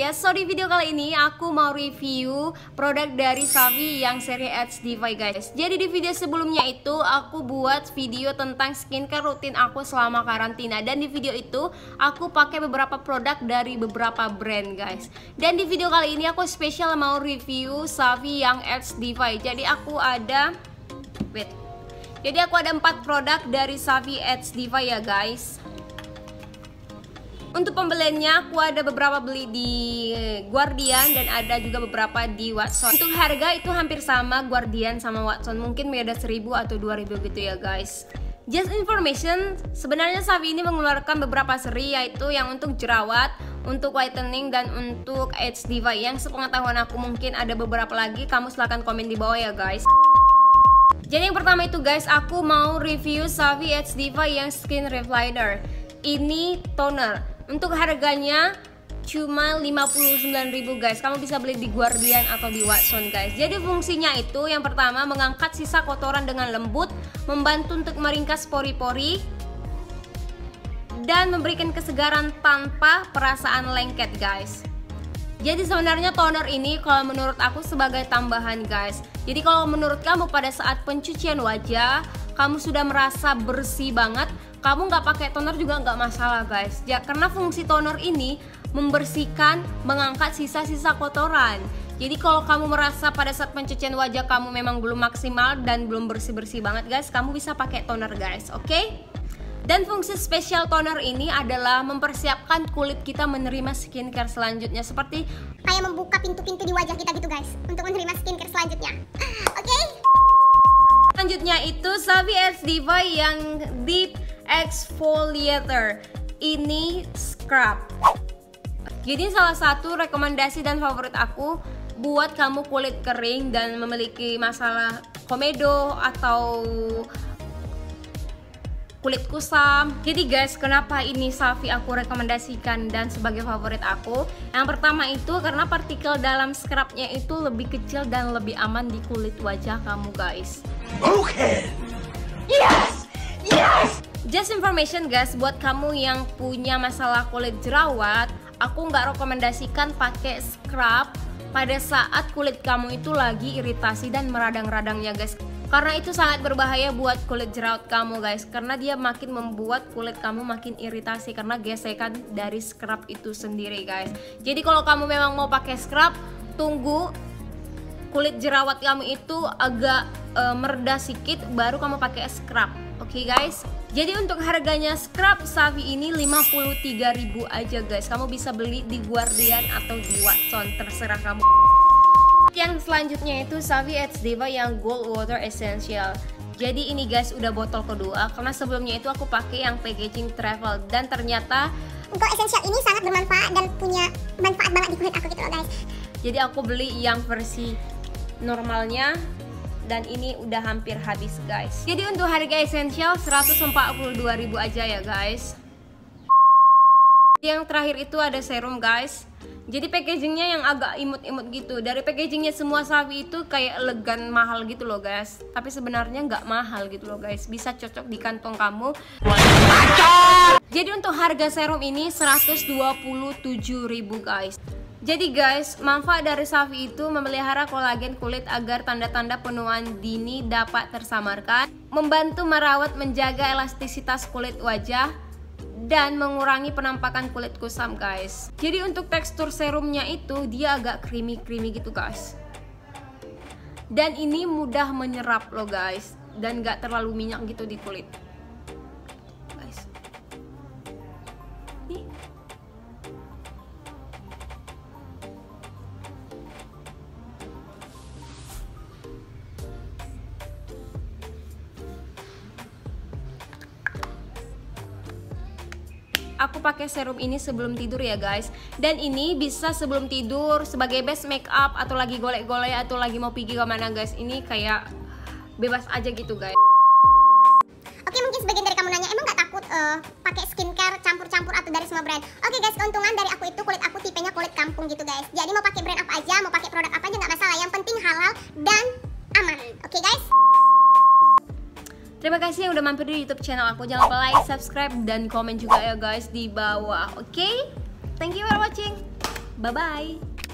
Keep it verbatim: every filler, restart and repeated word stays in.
guys, so di video kali ini aku mau review produk dari Savi yang seri H D V guys. Jadi di video sebelumnya itu aku buat video tentang skincare rutin aku selama karantina. Dan di video itu aku pakai beberapa produk dari beberapa brand guys. Dan di video kali ini aku spesial mau review Savi yang H D V. Jadi aku ada Wait Jadi aku ada empat produk dari Savi H D V ya guys. Untuk pembeliannya aku ada beberapa beli di Guardian dan ada juga beberapa di Watson. Untuk harga itu hampir sama Guardian sama Watson, mungkin beda seribu atau dua ribu gitu ya guys. Just information, sebenarnya Savi ini mengeluarkan beberapa seri, yaitu yang untuk jerawat, untuk whitening, dan untuk H D V. Yang sepengetahuan aku mungkin ada beberapa lagi, kamu silahkan komen di bawah ya guys. Jadi yang pertama itu guys, aku mau review Savi H D V yang Skin Refiner. Ini toner. Untuk harganya cuma lima puluh sembilan ribu guys. Kamu bisa beli di Guardian atau di Watson guys. Jadi fungsinya itu yang pertama mengangkat sisa kotoran dengan lembut, membantu untuk meringkas pori-pori, dan memberikan kesegaran tanpa perasaan lengket guys. Jadi sebenarnya toner ini kalau menurut aku sebagai tambahan guys. Jadi kalau menurut kamu pada saat pencucian wajah kamu sudah merasa bersih banget, kamu nggak pakai toner juga nggak masalah guys ya, karena fungsi toner ini membersihkan, mengangkat sisa-sisa kotoran. Jadi kalau kamu merasa pada saat pencucian wajah kamu memang belum maksimal dan belum bersih-bersih banget guys, kamu bisa pakai toner guys, oke? Okay? Dan fungsi spesial toner ini adalah mempersiapkan kulit kita menerima skincare selanjutnya, seperti kayak membuka pintu-pintu di wajah kita gitu guys, untuk menerima skincare selanjutnya. Oke? Okay? Selanjutnya itu Savi H D V yang Deep Exfoliator. Ini scrub. Jadi salah satu rekomendasi dan favorit aku buat kamu kulit kering dan memiliki masalah komedo atau kulit kusam. Jadi guys, kenapa ini Savi aku rekomendasikan dan sebagai favorit aku? Yang pertama itu karena partikel dalam scrubnya itu lebih kecil dan lebih aman di kulit wajah kamu guys. Oke. Okay. Yes. Yes. Just information guys, buat kamu yang punya masalah kulit jerawat, aku nggak rekomendasikan pakai scrub pada saat kulit kamu itu lagi iritasi dan meradang-radangnya guys. Karena itu sangat berbahaya buat kulit jerawat kamu guys, karena dia makin membuat kulit kamu makin iritasi karena gesekan dari scrub itu sendiri guys. Jadi kalau kamu memang mau pakai scrub, tunggu kulit jerawat kamu itu agak e, mereda sedikit baru kamu pakai scrub. Oke okay, guys. Jadi untuk harganya scrub Savi ini lima puluh tiga ribu aja guys. Kamu bisa beli di Guardian atau di Watson, terserah kamu. Yang selanjutnya itu Savi H D V yang Gold Water Essential. Jadi ini guys udah botol kedua, karena sebelumnya itu aku pakai yang packaging travel, dan ternyata Gold Essential ini sangat bermanfaat dan punya manfaat banget di kulit aku gitu loh guys. Jadi aku beli yang versi normalnya dan ini udah hampir habis guys. Jadi untuk harga essential seratus empat puluh dua ribu aja ya guys. Yang terakhir itu ada serum guys. Jadi packagingnya yang agak imut-imut gitu. Dari packagingnya semua Savi itu kayak elegan mahal gitu loh guys. Tapi sebenarnya nggak mahal gitu loh guys. Bisa cocok di kantong kamu. Jadi untuk harga serum ini seratus dua puluh tujuh ribu guys. Jadi guys, manfaat dari Savi itu memelihara kolagen kulit agar tanda-tanda penuaan dini dapat tersamarkan, membantu merawat menjaga elastisitas kulit wajah, dan mengurangi penampakan kulit kusam guys. Jadi untuk tekstur serumnya itu dia agak creamy-creamy gitu guys. Dan ini mudah menyerap loh guys, dan gak terlalu minyak gitu di kulit guys. Nih. Aku pakai serum ini sebelum tidur ya guys. Dan ini bisa sebelum tidur sebagai base makeup atau lagi golek-golek atau lagi mau pergi kemana guys. Ini kayak bebas aja gitu guys. Oke, mungkin sebagian dari kamu nanya, emang gak takut uh, pakai skincare campur-campur atau dari semua brand? Oke guys, keuntungan dari aku itu kulit aku tipenya kulit kampung gitu guys. Jadi mau pakai brand apa aja, mau pakai produk apa aja nggak masalah. Yang penting halal dan aman. Oke guys. Terima kasih yang udah mampir di YouTube channel aku. Jangan lupa like, subscribe, dan komen juga ya guys di bawah. Oke? Okay? Thank you for watching. Bye bye.